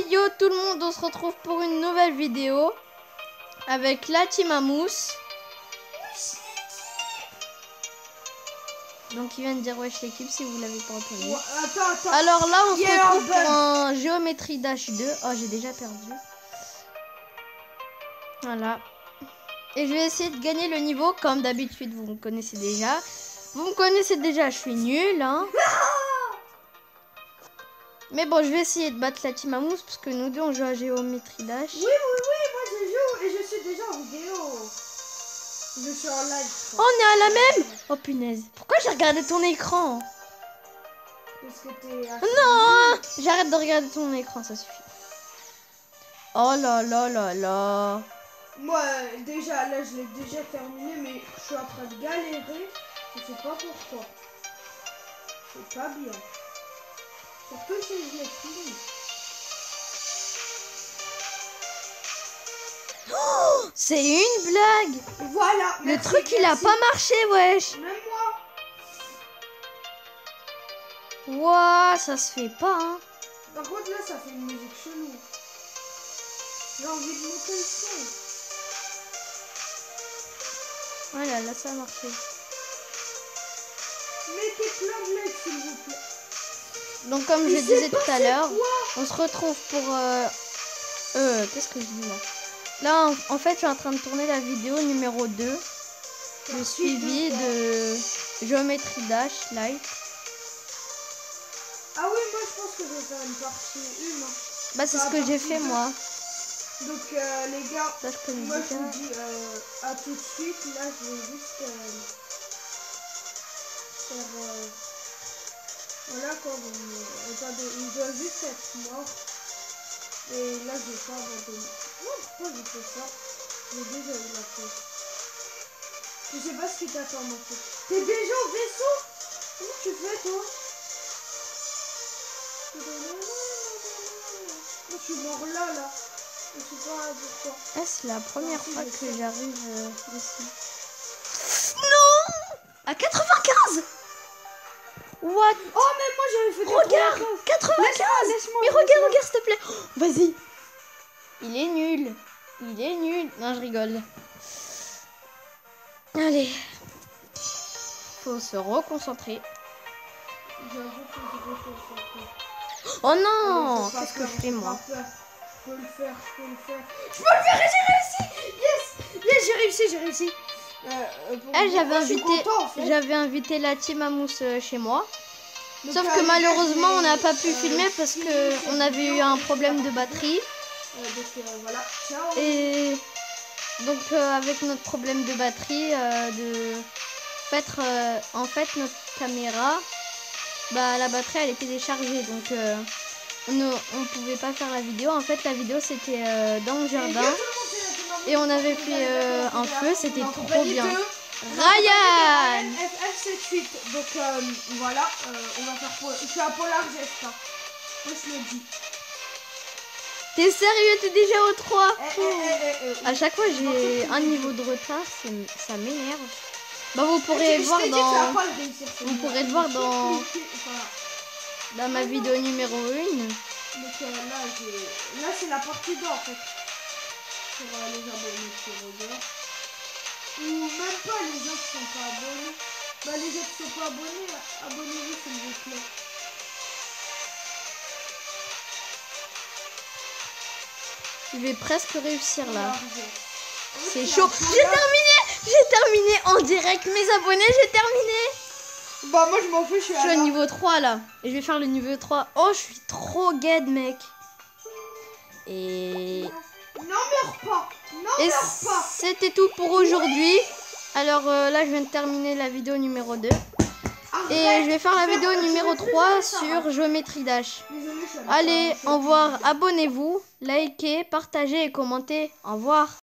yo tout le monde, on se retrouve pour une nouvelle vidéo avec la team Amous. Donc il vient de dire wesh l'équipe si vous l'avez pas entendu. Ouais, attends. Alors là on se retrouve pour un Géométrie Dash 2. Oh j'ai déjà perdu. Voilà. Et je vais essayer de gagner le niveau comme d'habitude, vous me connaissez déjà. Vous me connaissez déjà, je suis nulle hein. Mais bon, je vais essayer de battre la team Amous parce que nous deux on joue à Géométrie Dash. Oui, moi je joue et je suis déjà en vidéo. Je suis en live. Oh, on est à la même. Oh punaise. Pourquoi j'ai regardé ton écran? Parce que t'es... Non, j'arrête de regarder ton écran, ça suffit. Oh là là là là. Moi, déjà, là, je l'ai déjà terminé, mais je suis en train de galérer. Je sais pas pourquoi. C'est pas bien. Surtout si je l'ai fini. Oh, c'est une blague. Voilà. Le truc, il a pas marché, wesh. Même moi. Ouah, ça se fait pas, hein. Par contre, là, ça fait une musique chelou. J'ai envie de monter le son. Voilà, là, ça a marché. Mettez plein de likes, s'il vous plaît. Donc, comme je disais tout à l'heure, on se retrouve pour... qu'est-ce que je dis là? Là, en fait, je suis en train de tourner la vidéo numéro 2. Le suivi de Géométrie Dash Light. Ah oui, moi, je pense que je vais faire une partie 1. Bah, c'est ce que j'ai fait, moi. Donc, les gars, Ça, je connais moi, déjà. je vous dis à tout de suite. Là, je vais juste faire... voilà, quoi. Attendez, il doit juste être mort. Et là, je vais pas abandonner. Non, pourquoi j'ai fait ça? J'ai déjà eu la faute. Je sais pas ce qui t'attend, ma faute. T'es déjà au vaisseau? Comment tu fais, toi? Moi, je suis mort là. Je sais pas pourquoi. Ah, c'est la première fois que j'arrive ici. Non! À 95! What? Oh, mais moi, j'avais fait des Regarde! 95! Laisse-moi. Mais regarde, s'il te plaît! Oh, vas-y! Il est nul! Non, je rigole. Allez. Faut se reconcentrer. Oh non! Qu'est-ce que je fais, moi? Je peux le faire. Je peux le faire et j'ai réussi! Yes, j'ai réussi. J'avais invité la team Amous chez moi. Donc, Sauf que malheureusement, on n'a pas pu filmer parce que on avait eu un problème de batterie. Donc voilà, ciao. Et donc avec notre problème de batterie, en fait notre caméra, bah la batterie elle était déchargée, donc on pouvait pas faire la vidéo. En fait la vidéo c'était dans le jardin et on avait fait un feu, c'était trop bien. Ryan FF78, donc voilà, on va faire je suis à Polar Gest, hein. Moi je le dis. T'es sérieux, t'es déjà au 3? À chaque fois j'ai un niveau de retard, ça m'énerve. Bah vous pourrez voir dans ma vidéo numéro 1. Donc là c'est la partie 2 en fait. Pour les abonnés qui regardent. Ou même pas les gens qui sont pas abonnés. Bah les gens qui sont pas abonnés, abonnez-vous s'il vous plaît. Je vais presque réussir là. C'est chaud. J'ai terminé en direct. Mes abonnés, j'ai terminé. Bah moi je m'en fous, je suis au niveau 3 là. Et je vais faire le niveau 3. Oh, je suis trop gaide, mec. Et... Non, meurs pas. Et c'était tout pour aujourd'hui. Alors là, je viens de terminer la vidéo numéro 2. Et je vais faire la vidéo numéro 3 sur Géométrie Dash. Allez, au revoir, abonnez-vous, likez, partagez et commentez. Au revoir.